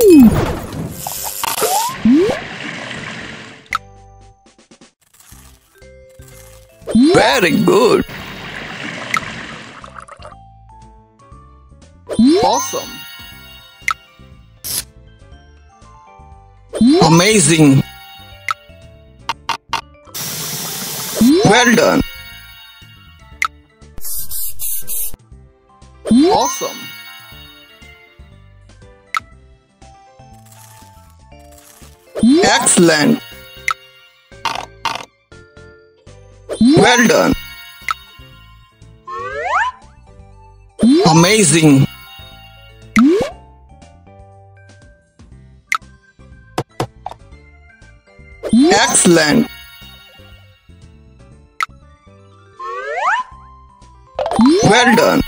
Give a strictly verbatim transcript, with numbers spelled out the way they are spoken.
Very good. Awesome. Amazing. Well done. Awesome. Excellent. Well done. Amazing. Excellent. Well done.